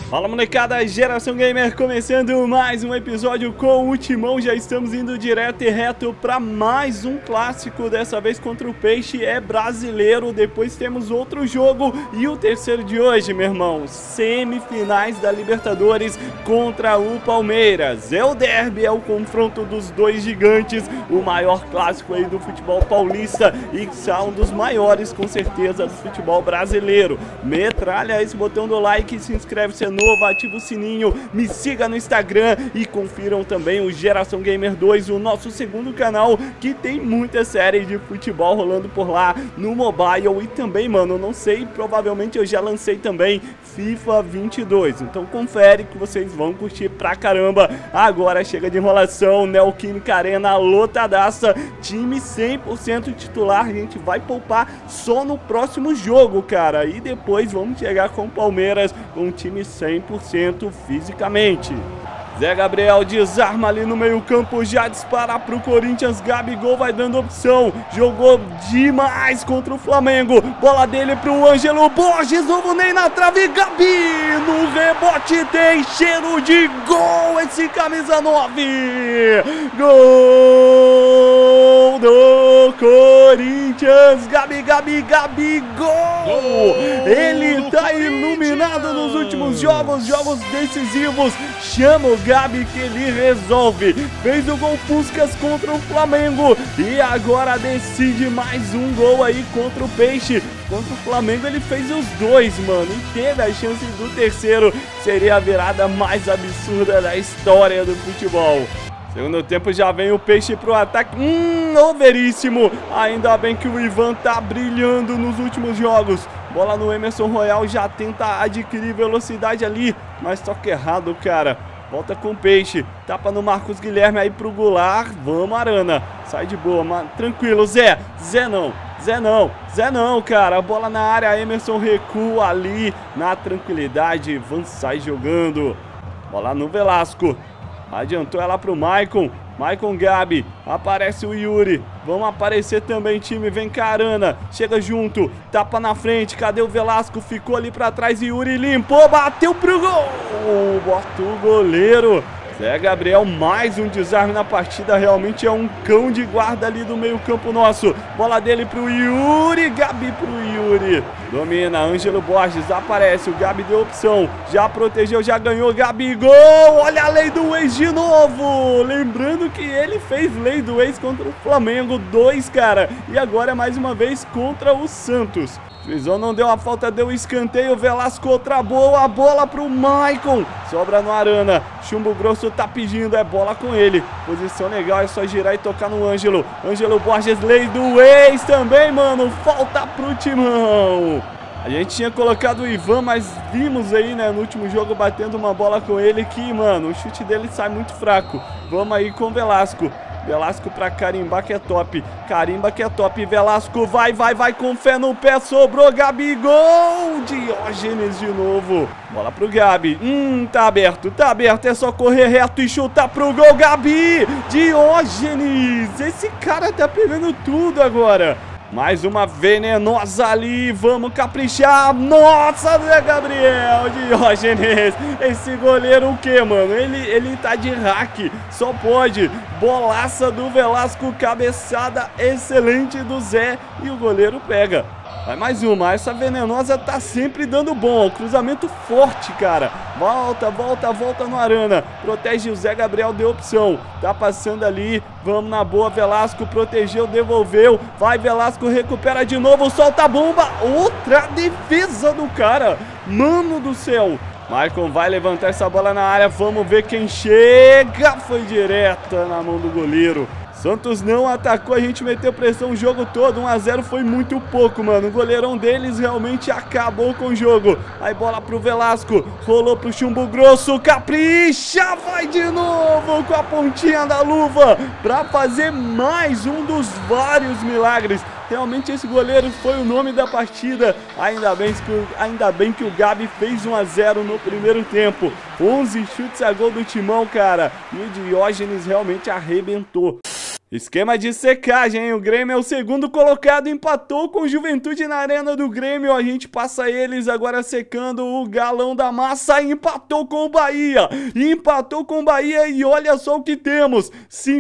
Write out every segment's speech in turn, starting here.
Fala molecada, Geração Gamer começando mais um episódio com o Timão. Já estamos indo direto e reto para mais um clássico, dessa vez contra o Peixe, é brasileiro. Depois temos outro jogo e o terceiro de hoje, meu irmão, semifinais da Libertadores contra o Palmeiras. É o derby, é o confronto dos dois gigantes, o maior clássico aí do futebol paulista e um dos maiores com certeza do futebol brasileiro. Metralha esse botão do like, se inscreve se é novo, ativa o sininho, me siga no Instagram e confiram também o Geração Gamer 2, o nosso segundo canal, que tem muita série de futebol rolando por lá no mobile. E também, mano, não sei, provavelmente eu já lancei também FIFA 22, então confere que vocês vão curtir pra caramba. Agora chega de enrolação, Neoquímica Arena lotadaça, time 100% titular, a gente vai poupar só no próximo jogo, cara, e depois vamos chegar com o Palmeiras com um time 100% fisicamente. Zé Gabriel desarma ali no meio campo, já dispara pro Corinthians, Gabigol vai dando opção, jogou demais contra o Flamengo, bola dele pro Ângelo Borges, novo Ney na trave, Gabi no rebote, tem cheiro de gol, esse camisa 9, gol do Corinthians, Gabigol, ele tá iluminado nos últimos jogos decisivos, chama o Gabi que ele resolve, fez o gol Puskas contra o Flamengo e agora decide mais um gol aí contra o Peixe. Contra o Flamengo ele fez os dois, mano, e teve a chance do terceiro, seria a virada mais absurda da história do futebol. Segundo tempo já vem o Peixe pro ataque, overíssimo, ainda bem que o Ivan tá brilhando nos últimos jogos. Bola no Emerson Royal, já tenta adquirir velocidade ali, mas toca errado, cara. Volta com o Peixe, tapa no Marcos Guilherme aí pro Goulart, vamos Arana, sai de boa, tranquilo, Zé não, cara, bola na área, Emerson recua ali, na tranquilidade, Ivan sai jogando, bola no Velasco, adiantou ela pro Maicon Gabi, aparece o Yuri, vamos aparecer também time, vem cá Arana, chega junto, tapa na frente, cadê o Velasco, ficou ali pra trás, Yuri limpou, bateu pro gol, bota o goleiro, Zé Gabriel, mais um desarme na partida, realmente é um cão de guarda ali do meio campo nosso, bola dele pro Yuri, Gabi pro Yuri, domina, Ângelo Borges, aparece, o Gabi deu opção, já protegeu, já ganhou, Gabigol, olha a lei do ex de novo, lembrando que ele fez lei do ex contra o Flamengo, 2, cara, e agora mais uma vez contra o Santos. Juizão não deu a falta, deu escanteio, Velasco outra boa, a bola pro Maicon, sobra no Arana, Chumbo Grosso tá pedindo, é bola com ele, posição legal, é só girar e tocar no Ângelo Borges, lei do ex também, mano, falta pro Timão. A gente tinha colocado o Ivan, mas vimos aí, né, no último jogo batendo uma bola com ele que, mano, o chute dele sai muito fraco, vamos aí com o Velasco pra carimbar que é top, Velasco vai com fé no pé, sobrou Gabigol, Diógenes de novo, bola pro Gabi, tá aberto, é só correr reto e chutar pro gol, Gabi, Diógenes, esse cara tá pegando tudo agora. Mais uma venenosa ali, vamos caprichar, nossa, Zé Gabriel, Diógenes, esse goleiro o que, mano, ele tá de hack, só pode, bolaça do Velasco, cabeçada excelente do Zé e o goleiro pega. Vai mais uma, essa venenosa tá sempre dando bom, cruzamento forte, cara, volta no Arana, protege o Zé Gabriel, deu opção, tá passando ali, vamos na boa, Velasco protegeu, devolveu, vai Velasco, recupera de novo, solta a bomba, outra defesa do cara, mano do céu. Maicon vai levantar essa bola na área, vamos ver quem chega, foi direta na mão do goleiro. Santos não atacou, a gente meteu pressão o jogo todo, 1 a 0 foi muito pouco, mano, o goleirão deles realmente acabou com o jogo. Aí bola pro Velasco, rolou pro Chumbo Grosso, capricha, vai de novo com a pontinha da luva, pra fazer mais um dos vários milagres. Realmente esse goleiro foi o nome da partida, ainda bem que o Gabi fez 1 a 0 no primeiro tempo, 11 chutes a gol do Timão, cara, e o Diógenes realmente arrebentou. Esquema de secagem, hein? O Grêmio é o segundo colocado, empatou com o Juventude na Arena do Grêmio. A gente passa eles agora secando o Galão da Massa. Empatou com o Bahia. Empatou com o Bahia e olha só o que temos.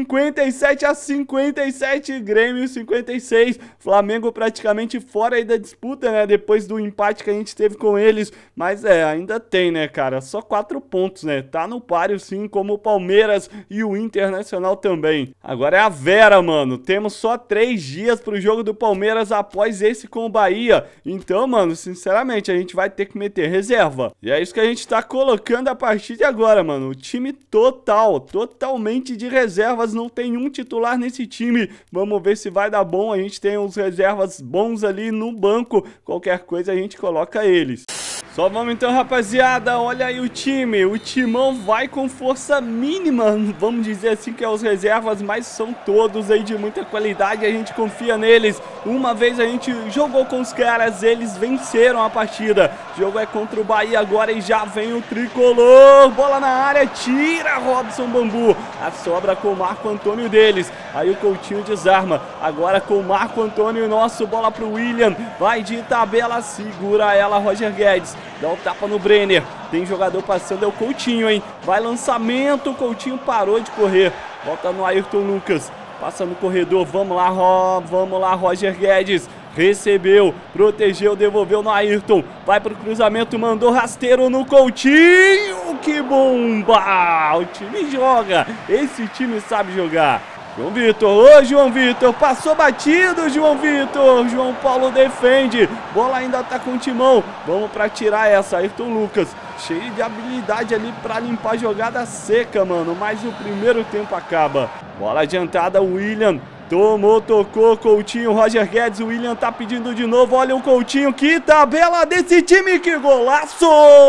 57-57, Grêmio 56. Flamengo praticamente fora aí da disputa, né? Depois do empate que a gente teve com eles. Mas ainda tem, né, cara? Só 4 pontos, né? Tá no páreo sim, como o Palmeiras e o Internacional também. Agora é a Vera, mano, temos só 3 dias pro jogo do Palmeiras após esse com o Bahia. Então, mano, sinceramente, a gente vai ter que meter reserva. E é isso que a gente tá colocando a partir de agora, mano. O time totalmente de reservas, não tem um titular nesse time. Vamos ver se vai dar bom, a gente tem uns reservas bons ali no banco. Qualquer coisa a gente coloca eles. Só vamos então, rapaziada, olha aí o time, o timão vai com força mínima, vamos dizer assim que é os reservas, mas são todos aí de muita qualidade, a gente confia neles. Uma vez a gente jogou com os caras, eles venceram a partida, o jogo é contra o Bahia agora e já vem o tricolor, bola na área, tira Robson Bambu, a sobra com o Marco Antônio deles, aí o Coutinho desarma, agora com o Marco Antônio nosso, bola pro William, vai de tabela, segura ela Roger Guedes. Dá um tapa no Brenner. Tem jogador passando, é o Coutinho, hein? Vai lançamento, o Coutinho parou de correr. Volta no Ayrton Lucas. Passa no corredor, vamos lá, Roger Guedes. Recebeu, protegeu, devolveu no Ayrton. Vai pro cruzamento, mandou rasteiro no Coutinho. Que bomba! O time joga. Esse time sabe jogar. João Vitor, ô João Vitor, passou batido João Vitor, João Paulo defende, bola ainda tá com o timão, vamos pra tirar essa, Ayrton Lucas, cheio de habilidade ali pra limpar a jogada seca, mano, mas o primeiro tempo acaba. Bola adiantada, William, tomou, tocou, Coutinho, Roger Guedes, o William tá pedindo de novo, olha o Coutinho, que tabela desse time, que golaço!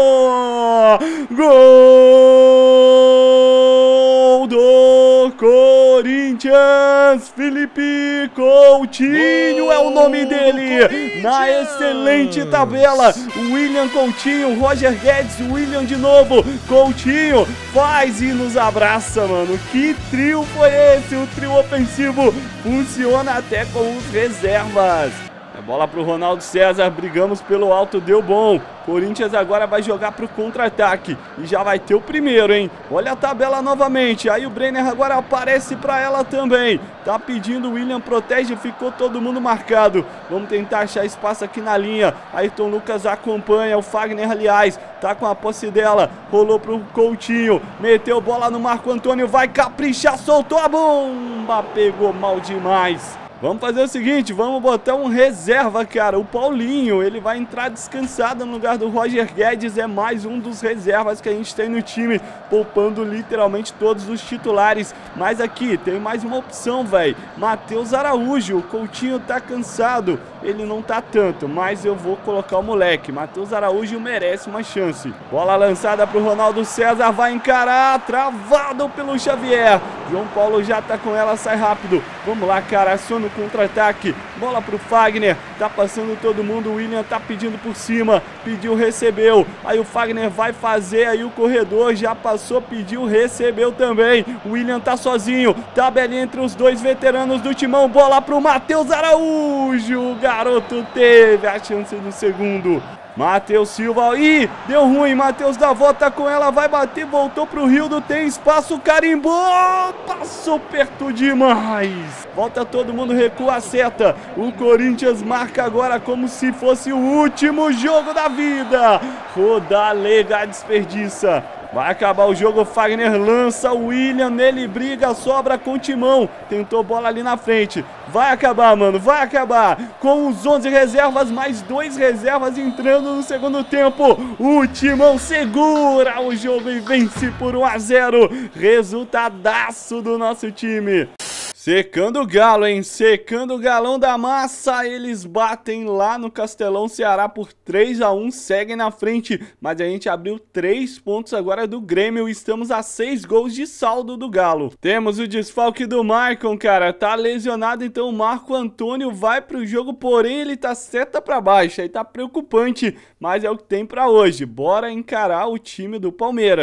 Gol do Corinthians, Felipe Coutinho é o nome dele, na excelente tabela, William Coutinho, Roger Guedes, William de novo, Coutinho, faz e nos abraça, mano, que trio foi esse, o trio ofensivo, funciona até com os reservas. É bola pro Ronaldo César, brigamos pelo alto, deu bom. Corinthians agora vai jogar pro contra-ataque e já vai ter o primeiro, hein? Olha a tabela novamente, aí o Brenner agora aparece pra ela também. Tá pedindo, o William protege, ficou todo mundo marcado. Vamos tentar achar espaço aqui na linha. Ayrton Lucas acompanha, o Fagner, aliás, tá com a posse dela. Rolou pro Coutinho, meteu bola no Marco Antônio, vai caprichar, soltou a bomba, pegou mal demais. Vamos fazer o seguinte, vamos botar um reserva, cara, o Paulinho, ele vai entrar descansado no lugar do Roger Guedes, é mais um dos reservas que a gente tem no time, poupando literalmente todos os titulares, mas aqui tem mais uma opção, velho, Matheus Araújo, o Coutinho tá cansado, ele não tá tanto, mas eu vou colocar o moleque, Matheus Araújo merece uma chance, bola lançada pro Ronaldo César, vai encarar, travado pelo Xavier, João Paulo já tá com ela, sai rápido, vamos lá, cara, aciona contra-ataque, bola pro Fagner, tá passando todo mundo, o William tá pedindo por cima, pediu, recebeu, aí o Fagner vai fazer, aí o corredor já passou, pediu, recebeu também, o William tá sozinho, tabelinha entre os dois veteranos do timão, bola pro Matheus Araújo, o garoto teve a chance do segundo. Matheus Silva, ih, deu ruim, Matheus da volta com ela, vai bater, voltou pro Rildo, tem espaço, carimbou, passou perto demais, volta todo mundo, recua, acerta, o Corinthians marca agora como se fosse o último jogo da vida, Rodalega desperdiça. Vai acabar o jogo, Fagner lança, o William nele briga, sobra com o timão, tentou bola ali na frente, vai acabar, mano, vai acabar, com os 11 reservas, mais 2 reservas entrando no segundo tempo, o timão segura o jogo e vence por 1-0, resultadaço do nosso time. Secando o Galo, hein? Secando o Galão da Massa, eles batem lá no Castelão Ceará por 3-1, seguem na frente, mas a gente abriu 3 pontos agora do Grêmio e estamos a 6 gols de saldo do Galo. Temos o desfalque do Maicon, cara, tá lesionado, então o Marco Antônio vai pro jogo, porém ele tá seta pra baixo, aí tá preocupante, mas é o que tem pra hoje. Bora encarar o time do Palmeiras.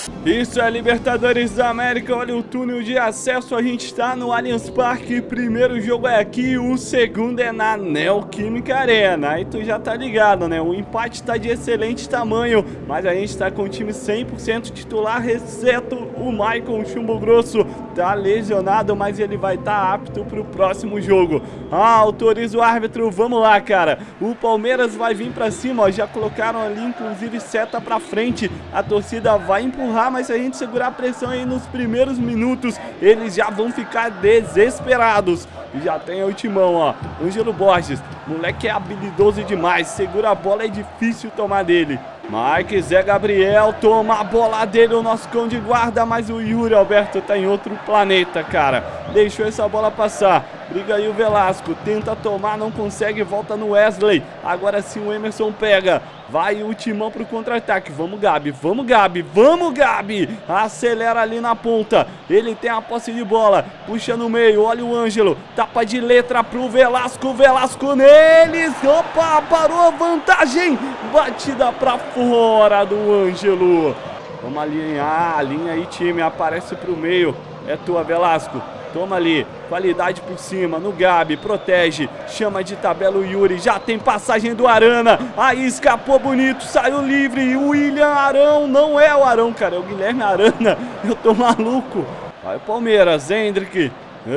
Isso é Libertadores da América, olha o túnel de acesso, a gente está no Allianz Parque, primeiro jogo é aqui, o segundo é na Neoquímica Arena, aí tu já tá ligado, né, o empate tá de excelente tamanho, mas a gente tá com o time 100% titular, exceto o Maicon Chumbo Grosso, tá lesionado, mas ele vai estar apto pro próximo jogo. Autoriza o árbitro, vamos lá, cara, o Palmeiras vai vir pra cima, ó, já colocaram ali, inclusive, seta pra frente, a torcida vai empurrar, mas se a gente segurar a pressão aí nos primeiros minutos, eles já vão ficar desesperados. E já tem o timão, ó, Ângelo Borges, moleque é habilidoso demais, segura a bola, é difícil tomar dele. Mike, Zé Gabriel, toma a bola dele, o nosso cão de guarda, mas o Yuri Alberto tá em outro planeta, cara. Deixou essa bola passar, briga aí o Velasco, tenta tomar, não consegue, volta no Wesley. Agora sim o Emerson pega, vai o timão pro contra-ataque, vamos Gabi, vamos Gabi, vamos Gabi. Acelera ali na ponta, ele tem a posse de bola, puxa no meio, olha o Ângelo, tapa de letra pro Velasco, Velasco neles, opa, parou a vantagem, batida pra fora do Ângelo. Vamos ali, linha aí time, aparece pro meio, é tua Velasco. Toma ali, qualidade por cima, no Gabi, protege, chama de tabela o Yuri, já tem passagem do Arana, aí escapou bonito, saiu livre, o William Arão, não é o Arão, cara, é o Guilherme Arana, eu tô maluco. Vai o Palmeiras, Hendrick,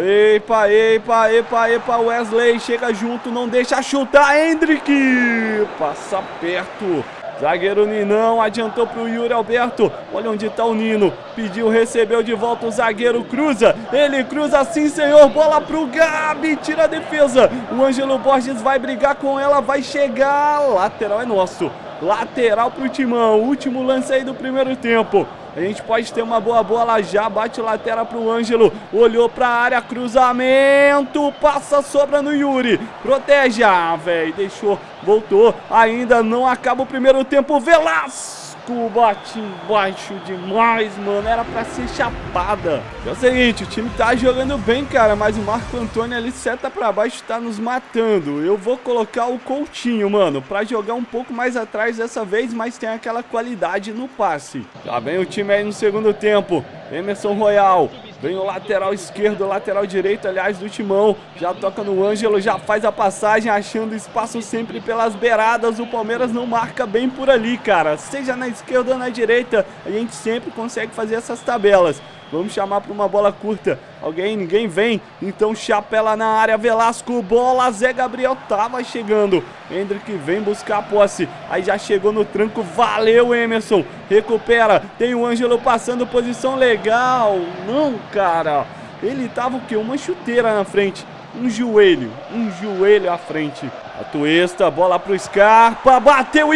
epa, epa, epa, epa, Wesley, chega junto, não deixa chutar, Hendrick, passa perto. Zagueiro Ninão, adiantou pro Yuri Alberto, olha onde tá o Nino, pediu, recebeu de volta o zagueiro, cruza, ele cruza sim senhor, bola pro Gabi, tira a defesa, o Ângelo Borges vai brigar com ela, vai chegar, lateral é nosso, lateral pro Timão, último lance aí do primeiro tempo. A gente pode ter uma boa bola, já bate lateral pro Ângelo, olhou pra área, cruzamento, passa, sobra no Yuri, protege, velho, deixou, voltou, ainda não acaba o primeiro tempo, Velasco bate embaixo demais, mano, era pra ser chapada. É o seguinte, o time tá jogando bem, cara, mas o Marco Antônio ali seta pra baixo tá nos matando. Eu vou colocar o Coutinho, mano, pra jogar um pouco mais atrás dessa vez, mas tem aquela qualidade no passe. Já vem o time aí no segundo tempo, Emerson Royal. Vem o lateral esquerdo, lateral direito, aliás, do Timão. Já toca no Ângelo, já faz a passagem, achando espaço sempre pelas beiradas. O Palmeiras não marca bem por ali, cara. Seja na esquerda ou na direita, a gente sempre consegue fazer essas tabelas. Vamos chamar para uma bola curta. Ninguém vem. Então chapela na área, Velasco, bola, Zé Gabriel tava chegando. Hendrick vem buscar a posse. Aí já chegou no tranco, valeu Emerson. Recupera, tem o Ângelo passando, posição legal. Não, cara. Ele tava o quê? Uma chuteira na frente. Um joelho à frente. A Tuesta, bola pro Scarpa, bateu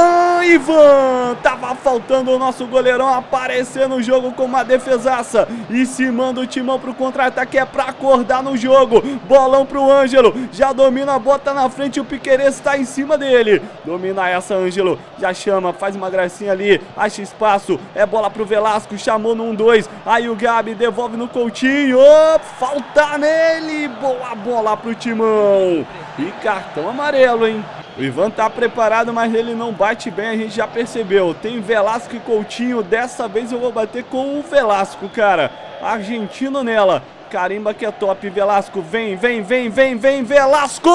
Ivan, tava faltando o nosso goleirão aparecer no jogo com uma defesaça, e se manda o Timão pro contra-ataque, é pra acordar no jogo, bolão pro Ângelo, já domina, bota na frente, o Piquerez está em cima dele, domina essa Ângelo, já chama, faz uma gracinha ali, acha espaço, é bola pro Velasco, chamou no 1-2, aí o Gabi devolve no Coutinho, falta nele, boa bola pro Timão, e cartão amarelo, hein? O Ivan tá preparado, mas ele não bate bem, a gente já percebeu. Tem Velasco e Coutinho, dessa vez eu vou bater com o Velasco, cara. Argentino nela. Carimba que é top, Velasco, vem, Velasco!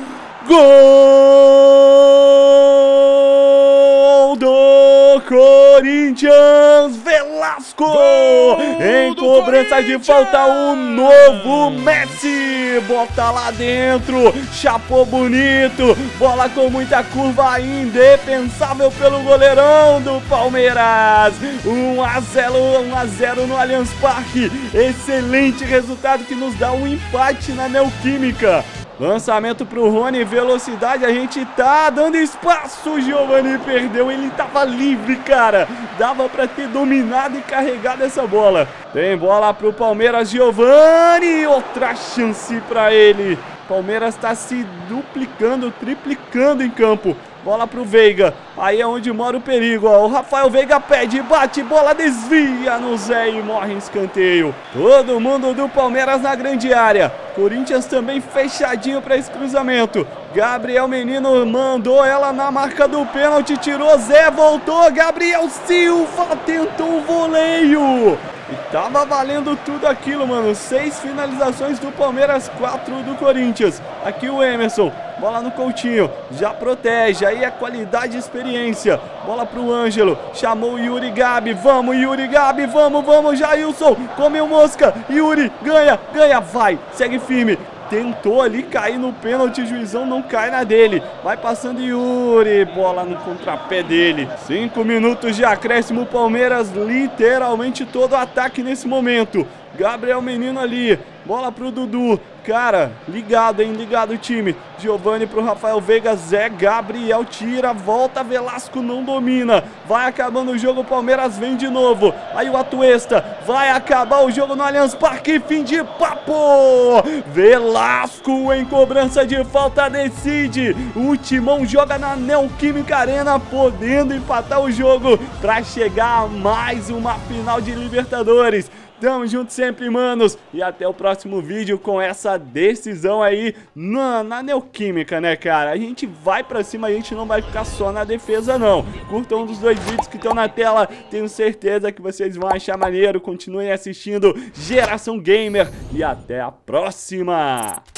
Gol do Corinthians, Velasco! Em cobrança de falta, o novo Messi! Bota lá dentro, chapou bonito, bola com muita curva, indefensável pelo goleirão do Palmeiras. 1-0 no Allianz Parque. Excelente resultado que nos dá um empate na Neoquímica. Lançamento pro Rony, velocidade, a gente tá dando espaço, o Giovani perdeu, ele tava livre, cara, dava pra ter dominado e carregado essa bola. Tem bola pro Palmeiras, Giovani, outra chance pra ele. Palmeiras tá se duplicando, triplicando em campo. bola pro Veiga, aí é onde mora o perigo, ó. O Rafael Veiga pede, bate, bola desvia no Zé e morre em escanteio. Todo mundo do Palmeiras na grande área. Corinthians também fechadinho para esse cruzamento. Gabriel Menino mandou ela na marca do pênalti, tirou, Zé voltou, Gabriel Silva tentou o voleio. E tava valendo tudo aquilo, mano. 6 finalizações do Palmeiras, 4 do Corinthians. Aqui o Emerson, bola no Coutinho, já protege, aí é qualidade e experiência. Bola pro Ângelo, chamou o Yuri Gabi, vamos Yuri Gabi, vamos Jailson, comeu mosca, Yuri, ganha, vai, segue firme. Tentou ali cair no pênalti, o juizão não cai na dele. Vai passando Yuri, bola no contrapé dele. 5 minutos de acréscimo, Palmeiras literalmente todo ataque nesse momento. Gabriel Menino ali, bola pro Dudu. Cara, ligado, hein, ligado o time. Giovani pro Rafael Veiga, Zé, Gabriel tira, volta, Velasco não domina. Vai acabando o jogo, Palmeiras vem de novo. Aí o Atuesta, vai acabar o jogo no Allianz Parque, fim de papo. Velasco em cobrança de falta decide. O Timão joga na Neoquímica Arena, podendo empatar o jogo para chegar a mais uma final de Libertadores. Tamo junto sempre, manos, e até o próximo vídeo com essa decisão aí na Neoquímica, né, cara? A gente vai pra cima, a gente não vai ficar só na defesa, não. Curtam um dos 2 vídeos que estão na tela, tenho certeza que vocês vão achar maneiro. Continuem assistindo Geração Gamer e até a próxima!